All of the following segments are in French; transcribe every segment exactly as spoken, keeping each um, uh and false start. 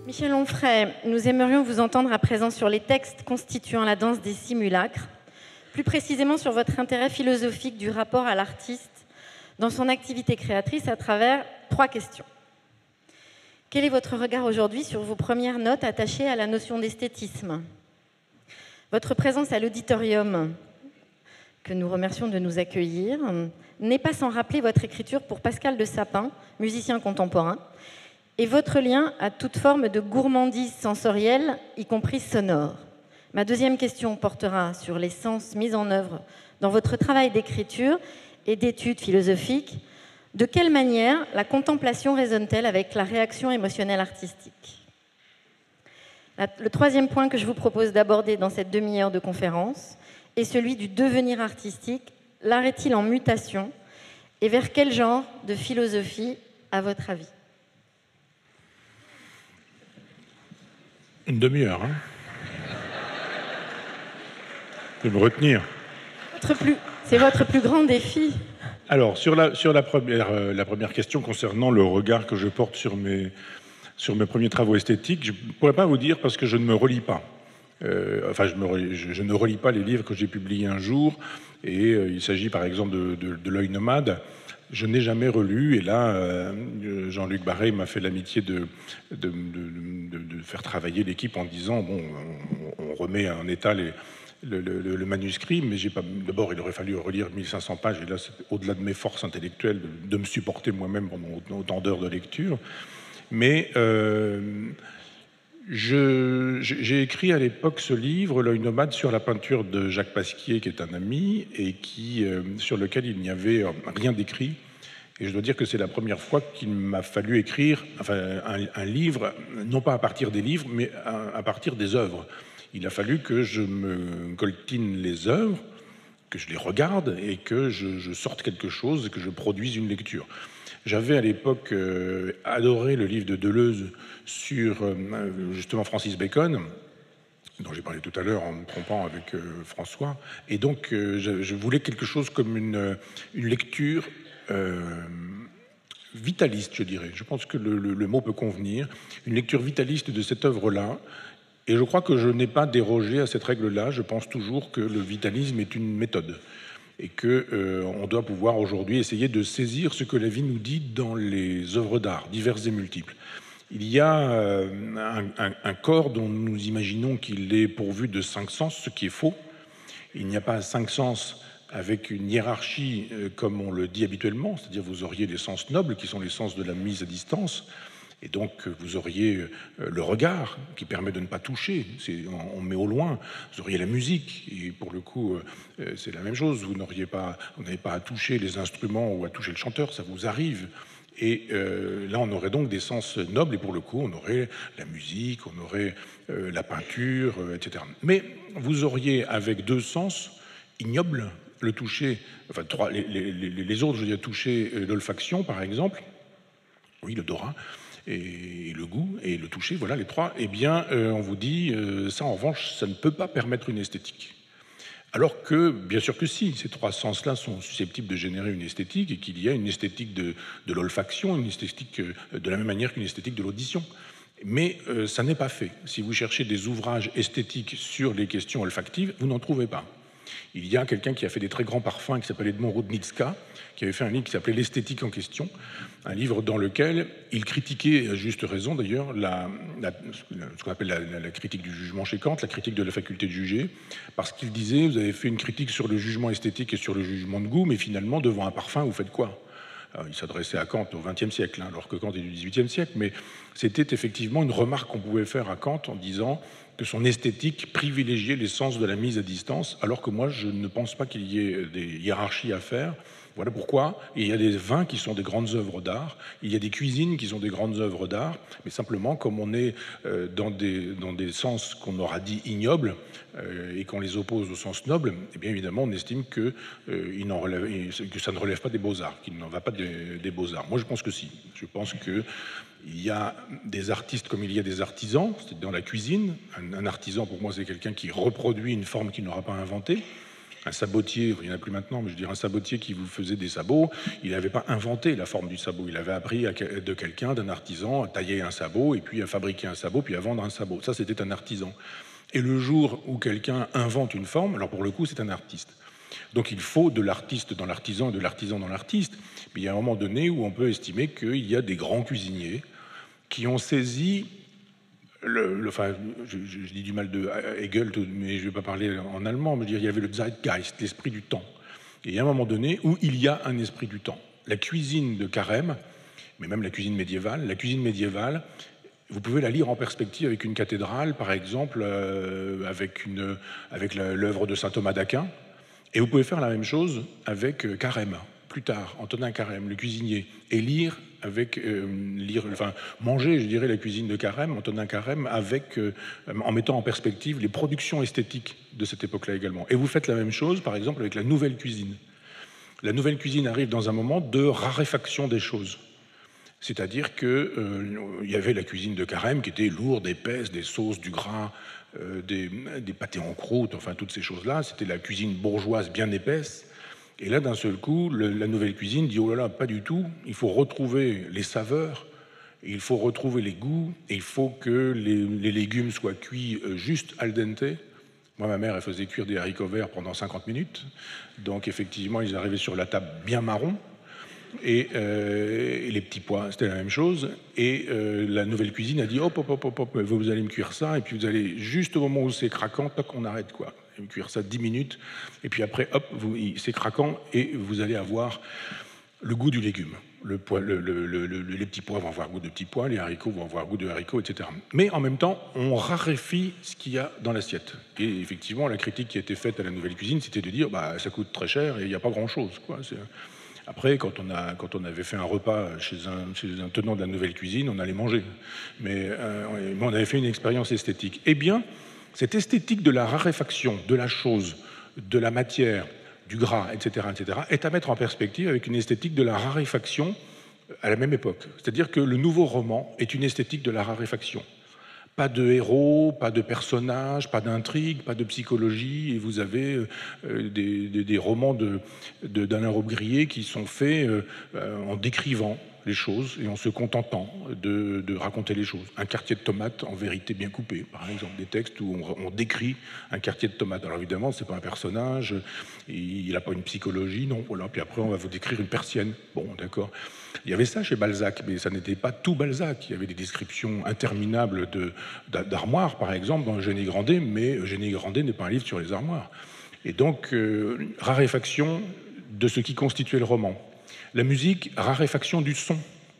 Michel Onfray, nous aimerions vous entendre à présent sur les textes constituant la danse des simulacres, plus précisément sur votre intérêt philosophique du rapport à l'artiste dans son activité créatrice à travers trois questions. Quel est votre regard aujourd'hui sur vos premières notes attachées à la notion d'esthétisme? Votre présence à l'auditorium, que nous remercions de nous accueillir, n'est pas sans rappeler votre écriture pour Pascal de Sapin, musicien contemporain, et votre lien à toute forme de gourmandise sensorielle, y compris sonore. Ma deuxième question portera sur les sens mis en œuvre dans votre travail d'écriture et d'études philosophiques. De quelle manière la contemplation résonne-t-elle avec la réaction émotionnelle artistique? Le troisième point que je vous propose d'aborder dans cette demi-heure de conférence est celui du devenir artistique. L'art est-il en mutation? Et vers quel genre de philosophie, à votre avis? Une demi-heure, hein. Je vais me retenir. C'est votre plus grand défi. Alors, sur la, sur la, première, euh, la première question concernant le regard que je porte sur mes, sur mes premiers travaux esthétiques, je ne pourrais pas vous dire parce que je ne me relis pas. Euh, enfin, je, me, je, je ne relis pas les livres que j'ai publiés un jour, et euh, il s'agit par exemple de, de, de L'œil nomade. Je n'ai jamais relu, et là, euh, Jean-Luc Barré m'a fait l'amitié de, de, de, de, de faire travailler l'équipe en disant, bon, on, on remet en état les... Le, le, le manuscrit, mais j'ai pas. D'abord, il aurait fallu relire mille cinq cents pages, et là, c'est au-delà de mes forces intellectuelles de, de me supporter moi-même pendant autant d'heures de lecture. Mais euh, je, j'ai écrit à l'époque ce livre, L'œil nomade, sur la peinture de Jacques Pasquier, qui est un ami, et qui, euh, sur lequel il n'y avait rien d'écrit. Et je dois dire que c'est la première fois qu'il m'a fallu écrire enfin, un, un livre, non pas à partir des livres, mais à, à partir des œuvres. Il a fallu que je me coltine les œuvres, que je les regarde et que je, je sorte quelque chose et que je produise une lecture. J'avais à l'époque euh, adoré le livre de Deleuze sur euh, justement Francis Bacon, dont j'ai parlé tout à l'heure en me trompant avec euh, François. Et donc, euh, je, je voulais quelque chose comme une, une lecture euh, vitaliste, je dirais. Je pense que le, le, le mot peut convenir. Une lecture vitaliste de cette œuvre-là. Et je crois que je n'ai pas dérogé à cette règle-là. Je pense toujours que le vitalisme est une méthode et qu'on euh, doit pouvoir aujourd'hui essayer de saisir ce que la vie nous dit dans les œuvres d'art, diverses et multiples. Il y a euh, un, un, un corps dont nous imaginons qu'il est pourvu de cinq sens, ce qui est faux. Il n'y a pas cinq sens avec une hiérarchie euh, comme on le dit habituellement, c'est-à-dire vous auriez les sens nobles qui sont les sens de la mise à distance. Et donc, vous auriez le regard qui permet de ne pas toucher, on met au loin. Vous auriez la musique, et pour le coup, c'est la même chose. Vous n'auriez pas, vous n'avez pas à toucher les instruments ou à toucher le chanteur, ça vous arrive. Et euh, là, on aurait donc des sens nobles, et pour le coup, on aurait la musique, on aurait euh, la peinture, euh, et cetera. Mais vous auriez, avec deux sens ignobles, le toucher, enfin, trois, les, les, les autres, je veux dire, toucher l'olfaction, par exemple, oui, l'odorat, et le goût et le toucher, voilà les trois, eh bien, euh, on vous dit, euh, ça en revanche, ça ne peut pas permettre une esthétique. Alors que, bien sûr que si, ces trois sens-là sont susceptibles de générer une esthétique et qu'il y a une esthétique de, de l'olfaction, une esthétique euh, de la même manière qu'une esthétique de l'audition. Mais euh, ça n'est pas fait. Si vous cherchez des ouvrages esthétiques sur les questions olfactives, vous n'en trouvez pas. Il y a quelqu'un qui a fait des très grands parfums qui s'appelait Edmond Rudnicka, qui avait fait un livre qui s'appelait L'esthétique en question, un livre dans lequel il critiquait, à juste raison d'ailleurs, la, la, ce qu'on appelle la, la, la critique du jugement chez Kant, la critique de la faculté de juger, parce qu'il disait, vous avez fait une critique sur le jugement esthétique et sur le jugement de goût, mais finalement, devant un parfum, vous faites quoi? Alors, il s'adressait à Kant au vingtième siècle, hein, alors que Kant est du dix-huitième siècle, mais c'était effectivement une remarque qu'on pouvait faire à Kant en disant que son esthétique privilégiait les sens de la mise à distance, alors que moi, je ne pense pas qu'il y ait des hiérarchies à faire. Voilà pourquoi il y a des vins qui sont des grandes œuvres d'art, il y a des cuisines qui sont des grandes œuvres d'art, mais simplement, comme on est euh, dans, des, dans des sens qu'on aura dit ignobles euh, et qu'on les oppose au sens noble, eh bien évidemment, on estime que, euh, il n'en relève, que ça ne relève pas des beaux-arts, qu'il n'en va pas des, des beaux-arts. Moi, je pense que si. Je pense que il y a des artistes comme il y a des artisans, c'est dans la cuisine. Un, un artisan, pour moi, c'est quelqu'un qui reproduit une forme qu'il n'aura pas inventée. Un sabotier, il n'y en a plus maintenant, mais je veux dire un sabotier qui vous faisait des sabots, il n'avait pas inventé la forme du sabot, il avait appris à, de quelqu'un, d'un artisan, à tailler un sabot, et puis à fabriquer un sabot, puis à vendre un sabot. Ça, c'était un artisan. Et le jour où quelqu'un invente une forme, alors pour le coup, c'est un artiste. Donc il faut de l'artiste dans l'artisan et de l'artisan dans l'artiste. Mais il y a un moment donné où on peut estimer qu'il y a des grands cuisiniers qui ont saisi... Le, le, enfin, je, je, je dis du mal de Hegel, mais je ne vais pas parler en allemand, mais je veux dire, il y avait le Zeitgeist, l'esprit du temps. Et il y a un moment donné où il y a un esprit du temps. La cuisine de Carême, mais même la cuisine médiévale, la cuisine médiévale, vous pouvez la lire en perspective avec une cathédrale, par exemple, euh, avec, une, avec l'œuvre de saint Thomas d'Aquin, et vous pouvez faire la même chose avec Carême, plus tard, Antonin Carême, le cuisinier, et lire avec euh, lire, enfin manger, je dirais, la cuisine de Carême, Antonin Carême, avec euh, en mettant en perspective les productions esthétiques de cette époque-là également. Et vous faites la même chose, par exemple, avec la nouvelle cuisine. La nouvelle cuisine arrive dans un moment de raréfaction des choses. C'est-à-dire qu'il euh, y avait la cuisine de Carême qui était lourde, épaisse, des sauces, du gras, euh, des, des pâtés en croûte, enfin toutes ces choses-là. C'était la cuisine bourgeoise bien épaisse. Et là, d'un seul coup, le, la nouvelle cuisine dit « Oh là là, pas du tout, il faut retrouver les saveurs, il faut retrouver les goûts, et il faut que les, les légumes soient cuits juste al dente. » Moi, ma mère, elle faisait cuire des haricots verts pendant cinquante minutes. Donc, effectivement, ils arrivaient sur la table bien marron. Et, euh, et les petits pois, c'était la même chose. Et euh, la nouvelle cuisine a dit « Hop, hop, hop, hop, hop, vous allez me cuire ça, et puis vous allez, juste au moment où c'est craquant, toc, on arrête, quoi. » Cuire ça dix minutes, et puis après, hop, c'est craquant, et vous allez avoir le goût du légume. Le pois, le, le, le, les petits pois vont avoir goût de petits pois, les haricots vont avoir goût de haricots, et cetera. Mais en même temps, on raréfie ce qu'il y a dans l'assiette. Et effectivement, la critique qui a été faite à la nouvelle cuisine, c'était de dire, bah, ça coûte très cher, et il n'y a pas grand-chose, quoi. Après, quand on, a, quand on avait fait un repas chez un, chez un tenant de la nouvelle cuisine, on allait manger. Mais euh, on avait fait une expérience esthétique. Eh bien, cette esthétique de la raréfaction de la chose, de la matière, du gras, et cetera, et cetera, est à mettre en perspective avec une esthétique de la raréfaction à la même époque. C'est-à-dire que le nouveau roman est une esthétique de la raréfaction. Pas de héros, pas de personnages, pas d'intrigue, pas de psychologie, et vous avez euh, des, des, des romans de, de, d'Alain Robbe-Grillet qui sont faits euh, en décrivant les choses et en se contentant de, de raconter les choses. Un quartier de tomate en vérité bien coupé, par exemple, des textes où on, on décrit un quartier de tomate. Alors évidemment, c'est pas un personnage, il n'a pas une psychologie, non, voilà. Puis après, on va vous décrire une persienne. Bon, d'accord. Il y avait ça chez Balzac, mais ça n'était pas tout Balzac. Il y avait des descriptions interminables de, d'armoires, par exemple, dans Eugénie Grandet, mais Eugénie Grandet n'est pas un livre sur les armoires. Et donc, euh, raréfaction de ce qui constituait le roman. La musique, raréfaction du son.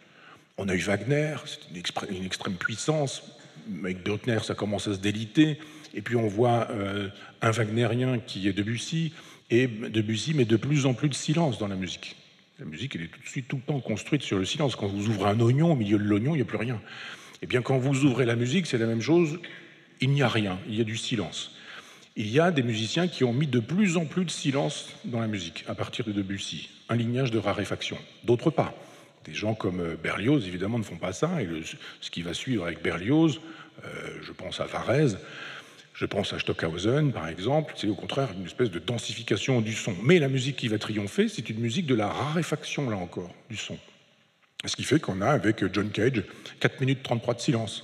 On a eu Wagner, c'est une, expré- une extrême puissance. Avec Bruckner, ça commence à se déliter. Et puis on voit euh, un wagnérien qui est Debussy, et Debussy met de plus en plus de silence dans la musique. La musique, elle est tout de suite tout le temps construite sur le silence. Quand vous ouvrez un oignon, au milieu de l'oignon, il n'y a plus rien. Eh bien, quand vous ouvrez la musique, c'est la même chose. Il n'y a rien, il y a du silence. Il y a des musiciens qui ont mis de plus en plus de silence dans la musique, à partir de Debussy. Un lignage de raréfaction. D'autres pas. Des gens comme Berlioz, évidemment, ne font pas ça. Et le, ce qui va suivre avec Berlioz, euh, je pense à Varèse, je pense à Stockhausen, par exemple, c'est au contraire une espèce de densification du son. Mais la musique qui va triompher, c'est une musique de la raréfaction, là encore, du son. Ce qui fait qu'on a, avec John Cage, quatre minutes trente-trois de silence.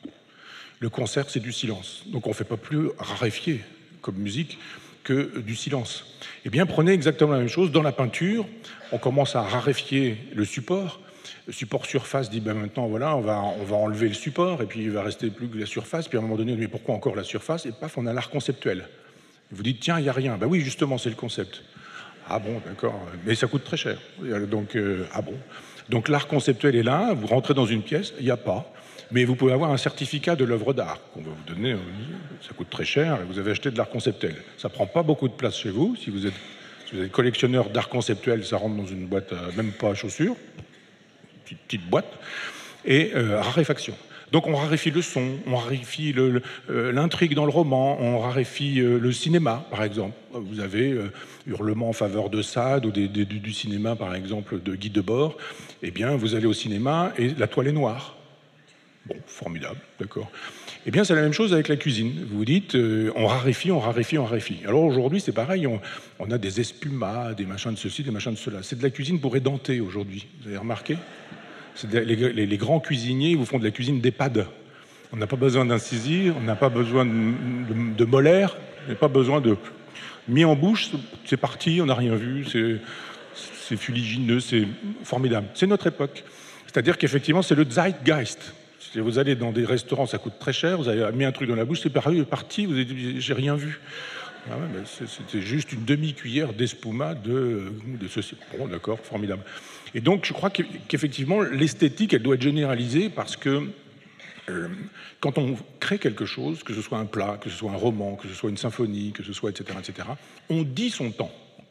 Le concert, c'est du silence. Donc on ne fait pas plus raréfier comme musique que du silence. Eh bien, prenez exactement la même chose. Dans la peinture, on commence à raréfier le support. Le support surface dit, ben maintenant, voilà, on va, on va enlever le support, et puis il va rester plus que la surface. Puis à un moment donné, on dit, mais pourquoi encore la surface? Et paf, on a l'art conceptuel. Vous dites, tiens, il n'y a rien. Ben oui, justement, c'est le concept. Ah bon, d'accord. Mais ça coûte très cher. Donc, euh, ah bon. Donc l'art conceptuel est là, vous rentrez dans une pièce, il n'y a pas. Mais vous pouvez avoir un certificat de l'œuvre d'art qu'on va vous donner, ça coûte très cher, et vous avez acheté de l'art conceptuel. Ça ne prend pas beaucoup de place chez vous. Si vous êtes, si vous êtes collectionneur d'art conceptuel, ça rentre dans une boîte, euh, même pas à chaussures, petite, petite boîte, et euh, raréfaction. Donc on raréfie le son, on raréfie le, le, euh, l'intrigue dans le roman, on raréfie euh, le cinéma, par exemple. Vous avez euh, Hurlement en faveur de Sade ou des, des, du cinéma, par exemple, de Guy Debord. Eh bien, vous allez au cinéma et la toile est noire. Bon, formidable, d'accord. Eh bien, c'est la même chose avec la cuisine. Vous vous dites, euh, on raréfie, on raréfie, on raréfie. Alors aujourd'hui, c'est pareil, on, on a des espumas, des machins de ceci, des machins de cela. C'est de la cuisine pour édenter aujourd'hui, vous avez remarqué? De, les, les, les grands cuisiniers vous font de la cuisine d'EHPAD. On n'a pas besoin d'incisir, on n'a pas besoin de, de, de molaires, on n'a pas besoin de... Mis en bouche, c'est parti, on n'a rien vu, c'est fuligineux, c'est formidable. C'est notre époque. C'est-à-dire qu'effectivement, c'est le zeitgeist. Si vous allez dans des restaurants, ça coûte très cher, vous avez mis un truc dans la bouche, c'est parti, vous avez dit, j'ai rien vu. Ah ouais, c'était juste une demi-cuillère d'espuma de, de ceci. Bon, d'accord, formidable. Et donc, je crois qu'effectivement, l'esthétique, elle doit être généralisée parce que Euh, quand on crée quelque chose, que ce soit un plat, que ce soit un roman, que ce soit une symphonie, que ce soit et cetera, et cetera, on dit son temps.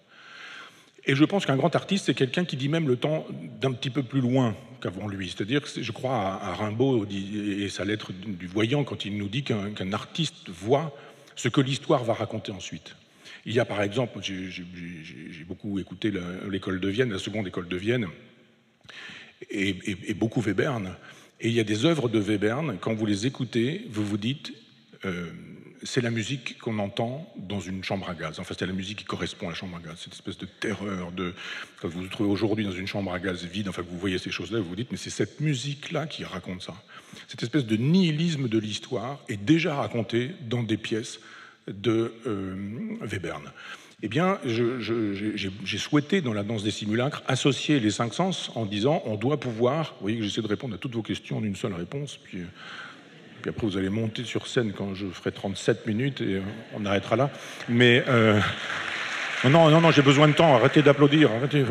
Et je pense qu'un grand artiste, c'est quelqu'un qui dit même le temps d'un petit peu plus loin qu'avant lui. C'est-à-dire, je crois à, à Rimbaud et sa lettre du voyant quand il nous dit qu'un qu'un artiste voit ce que l'histoire va raconter ensuite. Il y a par exemple, j'ai beaucoup écouté l'école de Vienne, la seconde école de Vienne, et, et, et beaucoup Webern. Et il y a des œuvres de Webern, quand vous les écoutez, vous vous dites, euh, c'est la musique qu'on entend dans une chambre à gaz. Enfin, c'est la musique qui correspond à la chambre à gaz. Cette espèce de terreur, de... quand vous vous trouvez aujourd'hui dans une chambre à gaz vide, enfin, que vous voyez ces choses-là, vous vous dites, mais c'est cette musique-là qui raconte ça. Cette espèce de nihilisme de l'histoire est déjà racontée dans des pièces de euh, Webern. Eh bien, j'ai souhaité, dans la danse des simulacres, associer les cinq sens en disant on doit pouvoir... Vous voyez que j'essaie de répondre à toutes vos questions en une seule réponse, puis, puis après vous allez monter sur scène quand je ferai trente-sept minutes et on arrêtera là. Mais euh, non, non, non, j'ai besoin de temps, arrêtez d'applaudir. Arrêtez.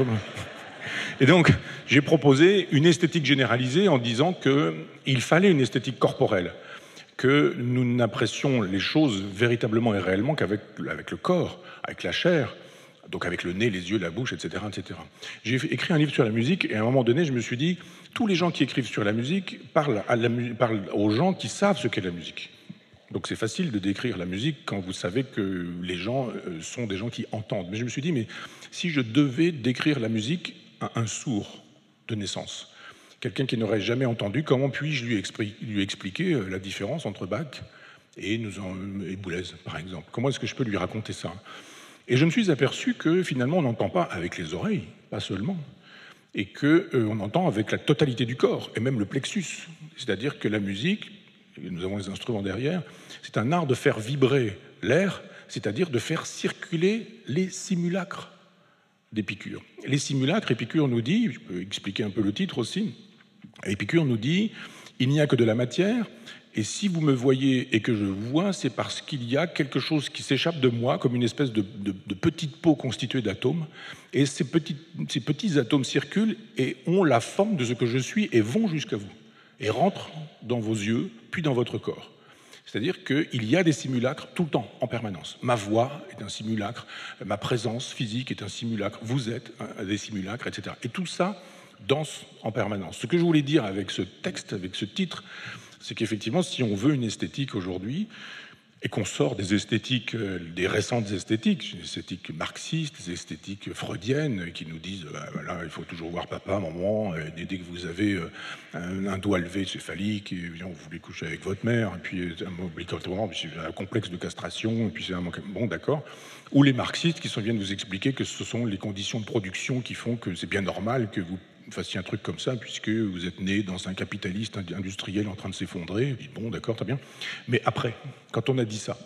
Et donc, j'ai proposé une esthétique généralisée en disant qu'il fallait une esthétique corporelle, que nous n'apprécions les choses véritablement et réellement qu'avec avec le corps, avec la chair, donc avec le nez, les yeux, la bouche, et cetera, et cetera. J'ai écrit un livre sur la musique et à un moment donné, je me suis dit, tous les gens qui écrivent sur la musique parlent, à la, parlent aux gens qui savent ce qu'est la musique. Donc c'est facile de décrire la musique quand vous savez que les gens sont des gens qui entendent. Mais je me suis dit, mais si je devais décrire la musique à un sourd de naissance, quelqu'un qui n'aurait jamais entendu, comment puis-je lui, lui expliquer la différence entre Bach et, nous en, et Boulez, par exemple? Comment est-ce que je peux lui raconter ça? Et je me suis aperçu que finalement, on n'entend pas avec les oreilles, pas seulement, et qu'on euh, entend avec la totalité du corps, et même le plexus. C'est-à-dire que la musique, et nous avons les instruments derrière, c'est un art de faire vibrer l'air, c'est-à-dire de faire circuler les simulacres d'Épicure. Les simulacres, Épicure nous dit, je peux expliquer un peu le titre aussi, Épicure nous dit, il n'y a que de la matière, et si vous me voyez et que je vous vois, c'est parce qu'il y a quelque chose qui s'échappe de moi, comme une espèce de, de, de petite peau constituée d'atomes, et ces petits, ces petits atomes circulent et ont la forme de ce que je suis et vont jusqu'à vous, et rentrent dans vos yeux, puis dans votre corps. C'est-à-dire qu'il y a des simulacres tout le temps, en permanence. Ma voix est un simulacre, ma présence physique est un simulacre, vous êtes un, des simulacres, et cetera. Et tout ça danse en permanence. Ce que je voulais dire avec ce texte, avec ce titre, c'est qu'effectivement, si on veut une esthétique aujourd'hui, et qu'on sort des esthétiques, des récentes esthétiques, des esthétiques marxistes, des esthétiques freudiennes, qui nous disent bah, voilà, il faut toujours voir papa, maman, et dès que vous avez un, un doigt levé, c'est phallique, et bien, vous voulez coucher avec votre mère, et puis obligatoirement, puis c'est un complexe de castration, et puis c'est un bon, d'accord. Ou les marxistes qui sont, viennent vous expliquer que ce sont les conditions de production qui font que c'est bien normal que vous fassiez un truc comme ça, puisque vous êtes né dans un capitaliste industriel en train de s'effondrer. Bon, d'accord, très bien. Mais après, quand on a dit ça,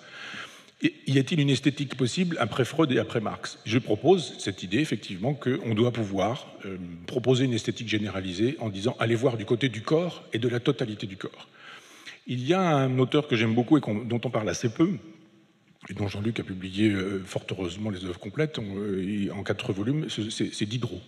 y a-t-il une esthétique possible après Freud et après Marx? Je propose cette idée, effectivement, qu'on doit pouvoir euh, proposer une esthétique généralisée en disant « allez voir du côté du corps et de la totalité du corps ». Il y a un auteur que j'aime beaucoup et qu'on, dont on parle assez peu, et dont Jean-Luc a publié euh, fort heureusement les œuvres complètes, en, euh, en quatre volumes, c'est Diderot.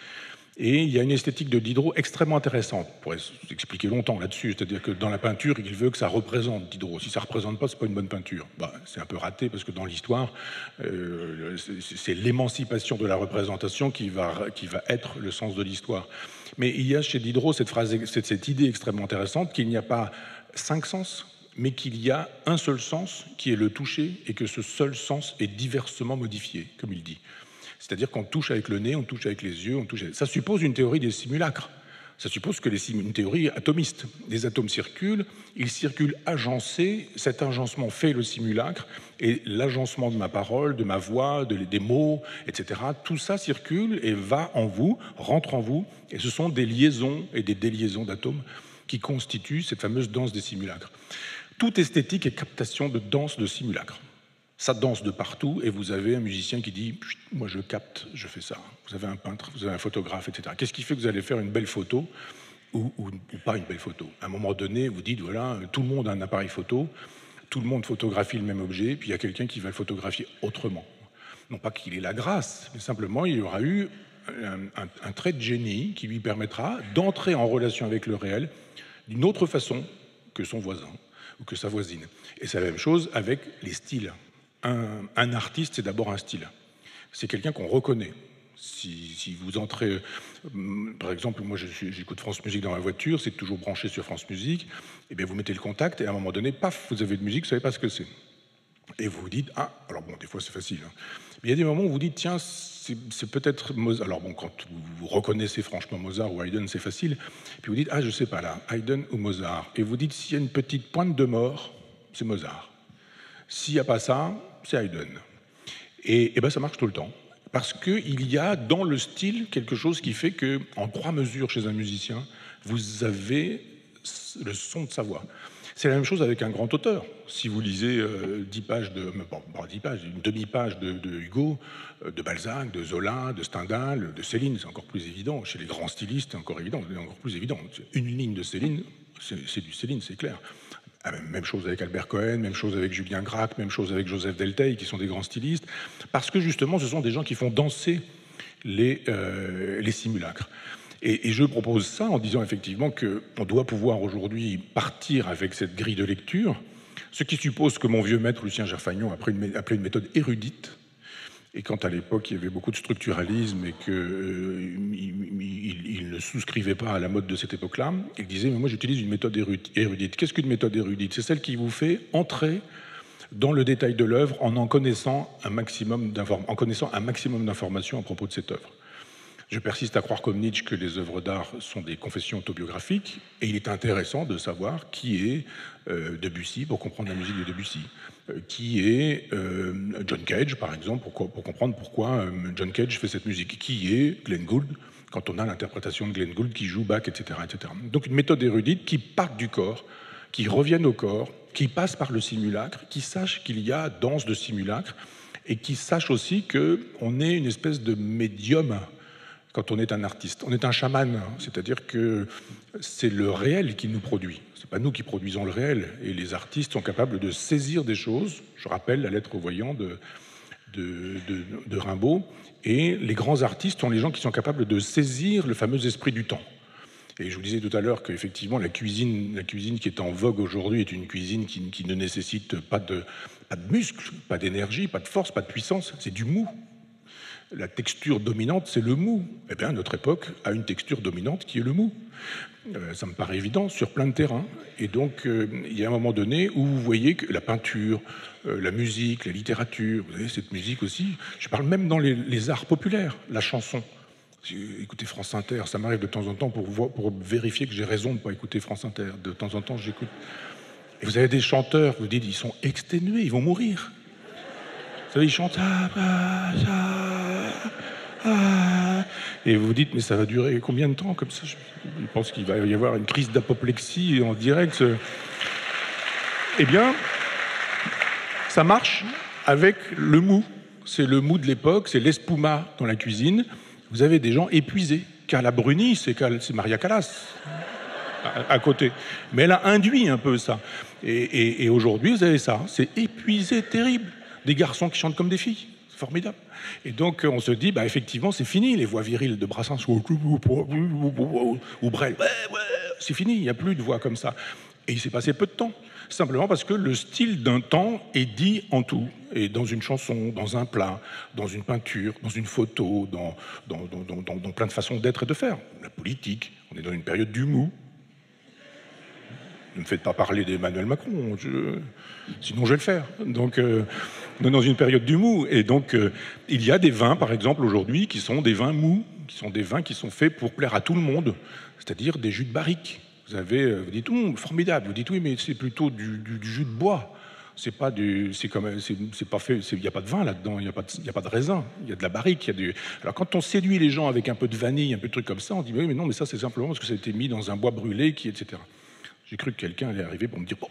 Et il y a une esthétique de Diderot extrêmement intéressante. On pourrait s'expliquer longtemps là-dessus, c'est-à-dire que dans la peinture, il veut que ça représente Diderot. Si ça ne représente pas, c'est pas une bonne peinture. Bah, c'est un peu raté parce que dans l'histoire, euh, c'est l'émancipation de la représentation qui va, qui va être le sens de l'histoire. Mais il y a chez Diderot cette, phrase, cette, cette idée extrêmement intéressante qu'il n'y a pas cinq sens, mais qu'il y a un seul sens qui est le toucher et que ce seul sens est diversement modifié, comme il dit. C'est-à-dire qu'on touche avec le nez, on touche avec les yeux, on touche avec... Ça suppose une théorie des simulacres. Ça suppose que les, une théorie atomiste. Les atomes circulent, ils circulent agencés, cet agencement fait le simulacre, et l'agencement de ma parole, de ma voix, de, des mots, et cetera, tout ça circule et va en vous, rentre en vous, et ce sont des liaisons et des déliaisons d'atomes qui constituent cette fameuse danse des simulacres. Toute esthétique est captation de danse de simulacre. Ça danse de partout, et vous avez un musicien qui dit « moi je capte, je fais ça ». Vous avez un peintre, vous avez un photographe, et cetera. Qu'est-ce qui fait que vous allez faire une belle photo ou, ou, ou pas une belle photo? À un moment donné, vous dites « voilà, tout le monde a un appareil photo, tout le monde photographie le même objet, puis il y a quelqu'un qui va le photographier autrement ». Non pas qu'il ait la grâce, mais simplement il y aura eu un, un, un trait de génie qui lui permettra d'entrer en relation avec le réel d'une autre façon que son voisin ou que sa voisine. Et c'est la même chose avec les styles. Un, un artiste, c'est d'abord un style. C'est quelqu'un qu'on reconnaît. Si, si vous entrez, par exemple, moi j'écoute France Musique dans la voiture, c'est toujours branché sur France Musique, et bien vous mettez le contact, et à un moment donné, paf, vous avez de musique, vous ne savez pas ce que c'est. Et vous vous dites, ah, alors bon, des fois c'est facile, hein. Mais il y a des moments où vous dites, tiens, c'est peut-être Mozart. Alors bon, quand vous reconnaissez franchement Mozart ou Haydn, c'est facile. Puis vous dites, ah, je sais pas là, Haydn ou Mozart. Et vous dites, s'il y a une petite pointe de mort, c'est Mozart. S'il n'y a pas ça, c'est Haydn. Et, et ben ça marche tout le temps. Parce qu'il y a dans le style quelque chose qui fait qu'en trois mesures chez un musicien, vous avez le son de sa voix. C'est la même chose avec un grand auteur. Si vous lisez euh, dix pages de, bon, pas dix pages, une demi-page de, de Hugo, euh, de Balzac, de Zola, de Stendhal, de Céline, c'est encore plus évident. Chez les grands stylistes, c'est encore évident, c'est encore plus évident. Une ligne de Céline, c'est du Céline, c'est clair. Ah, même chose avec Albert Cohen, même chose avec Julien Gracq, même chose avec Joseph Delteil, qui sont des grands stylistes, parce que justement, ce sont des gens qui font danser les, euh, les simulacres. Et, et je propose ça en disant effectivement qu'on doit pouvoir aujourd'hui partir avec cette grille de lecture, ce qui suppose que mon vieux maître Lucien Gerfagnon a appelé une méthode érudite. Et quand à l'époque il y avait beaucoup de structuralisme et qu'il euh, il, il, il ne souscrivait pas à la mode de cette époque-là, il disait mais moi j'utilise une méthode érudite. Qu'est-ce qu'une méthode érudite? C'est celle qui vous fait entrer dans le détail de l'œuvre en en connaissant un maximum d'informations, en connaissant un maximum d'informations à propos de cette œuvre. Je persiste à croire comme Nietzsche que les œuvres d'art sont des confessions autobiographiques, et il est intéressant de savoir qui est euh, Debussy pour comprendre la musique de Debussy, euh, qui est euh, John Cage par exemple pour, pour comprendre pourquoi euh, John Cage fait cette musique, qui est Glenn Gould quand on a l'interprétation de Glenn Gould qui joue Bach, et cetera, et cetera. Donc une méthode érudite qui part du corps, qui revienne au corps, qui passe par le simulacre, qui sache qu'il y a danse de simulacre, et qui sache aussi qu'on est une espèce de médium quand on est un artiste. On est un chaman, c'est-à-dire que c'est le réel qui nous produit. C'est pas nous qui produisons le réel. Et les artistes sont capables de saisir des choses. Je rappelle la lettre au voyant de, de, de, de Rimbaud. Et les grands artistes sont les gens qui sont capables de saisir le fameux esprit du temps. Et je vous disais tout à l'heure qu'effectivement, la cuisine, la cuisine qui est en vogue aujourd'hui est une cuisine qui, qui ne nécessite pas de, pas de muscles, pas d'énergie, pas de force, pas de puissance. C'est du mou. La texture dominante, c'est le mou. Eh bien, notre époque a une texture dominante qui est le mou. Euh, ça me paraît évident sur plein de terrains. Et donc, euh, il y a un moment donné où vous voyez que la peinture, euh, la musique, la littérature, vous avez cette musique aussi. Je parle même dans les, les arts populaires, la chanson. Écoutez France Inter, ça m'arrive de temps en temps pour, voir, pour vérifier que j'ai raison de ne pas écouter France Inter. De temps en temps, j'écoute. Et vous avez des chanteurs, vous dites, ils sont exténués, ils vont mourir. Vous savez, ils chantent ah, ah, ah, ah. Et vous vous dites, mais ça va durer combien de temps comme ça? Je pense qu'il va y avoir une crise d'apoplexie en direct. Eh bien, ça marche avec le mou. C'est le mou de l'époque, c'est l'espuma dans la cuisine. Vous avez des gens épuisés. Carla Bruni, c'est Maria Callas à, à côté. Mais elle a induit un peu ça. Et, et, et aujourd'hui, vous avez ça. C'est épuisé, terrible. Des garçons qui chantent comme des filles. C'est formidable. Et donc, on se dit, bah, effectivement, c'est fini. Les voix viriles de Brassens ou Brel, c'est fini. Il n'y a plus de voix comme ça. Et il s'est passé peu de temps. Simplement parce que le style d'un temps est dit en tout. Et dans une chanson, dans un plat, dans une peinture, dans une photo, dans, dans, dans, dans, dans plein de façons d'être et de faire. La politique, on est dans une période du mou. Ne me faites pas parler d'Emmanuel Macron, je... sinon je vais le faire. Donc, euh, on est dans une période du mou. Et donc, euh, il y a des vins, par exemple, aujourd'hui, qui sont des vins mous. qui sont des vins qui sont faits pour plaire à tout le monde, c'est-à-dire des jus de barrique. Vous avez, vous dites, oh, formidable. Vous dites, oui, mais c'est plutôt du, du, du jus de bois. C'est pas du, c'est comme, c'est pas fait. Il n'y a pas de vin là-dedans. Il n'y a pas de, il y a pas de raisin. Il y a de la barrique. Il y a du. Alors quand on séduit les gens avec un peu de vanille, un peu de trucs comme ça, on dit, oui, mais non, mais ça c'est simplement parce que ça a été mis dans un bois brûlé, qui, et cetera. J'ai cru que quelqu'un allait arriver pour me dire,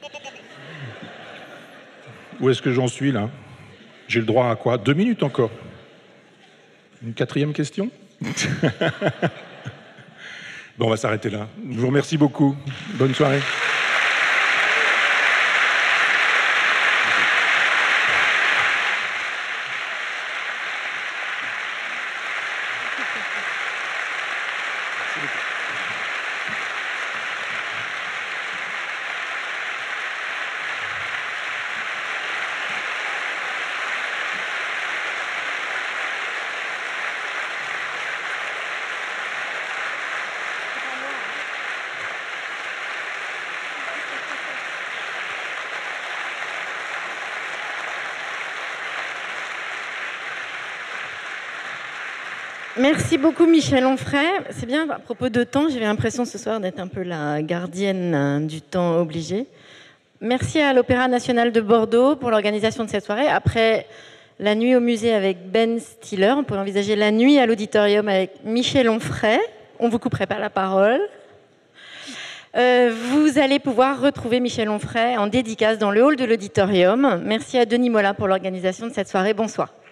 où est-ce que j'en suis là? J'ai le droit à quoi? Deux minutes encore. Une quatrième question? Bon, on va s'arrêter là. Je vous remercie beaucoup. Bonne soirée. Merci beaucoup Michel Onfray. C'est bien, à propos de temps, j'ai l'impression ce soir d'être un peu la gardienne du temps obligé. Merci à l'Opéra National de Bordeaux pour l'organisation de cette soirée. Après la nuit au musée avec Ben Stiller, on peut envisager la nuit à l'auditorium avec Michel Onfray. On ne vous couperait pas la parole. Euh, vous allez pouvoir retrouver Michel Onfray en dédicace dans le hall de l'auditorium. Merci à Denis Mola pour l'organisation de cette soirée. Bonsoir.